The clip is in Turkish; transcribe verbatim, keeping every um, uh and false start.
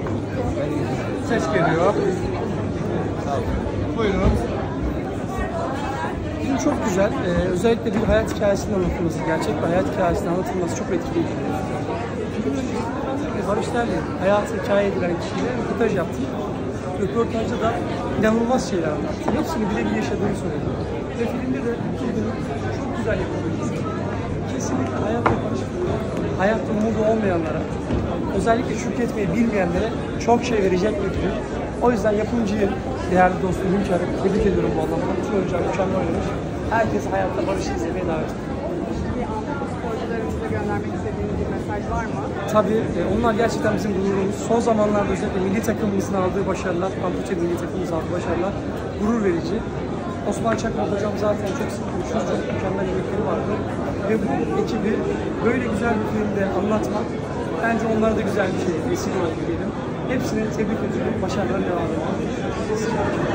Ses geliyor. Buyurun. Film çok güzel. Ee, özellikle bir hayat hikayesinin anlatılması, gerçek bir hayat hikayesinin anlatılması çok etkileyici. Barış Terli, hayatı hikaye edilen kişiyle röportaj yaptım. Röportajda da inanılmaz şeyler anlattı. Hepsini birebir yaşadığını söyledi. Ve filmde de çok güzel yapılmış. Kesinlikle hayatla barışık, hayatta umudu olmayanlara, özellikle şükretmeyi bilmeyenlere çok şey verecek bir film. O yüzden yapımcıyı, değerli dostum Hünkar, tebrik ediyorum bu anlamda. Bütün oyuncular mükemmel oynamış. Herkese hayatta barışı izlemeye davet ediyorum. Sporcularımıza göndermek istediğiniz bir mesaj var mı? Tabii, e, onlar gerçekten bizim gururumuz. Son zamanlarda özellikle milli takımımızın aldığı başarılar, Pampuşa milli takımımızın aldığı başarılar gurur verici. Osman Çakmak hocam zaten çok sık konuşuyoruz, çok mükemmel yemekleri vardı. Ve bu ekibi böyle güzel bir filmde anlatmak bence onlara da güzel bir şey, vesile oldu diyelim. Hepsini tebrik ediyorum, başarılar devam ediyor.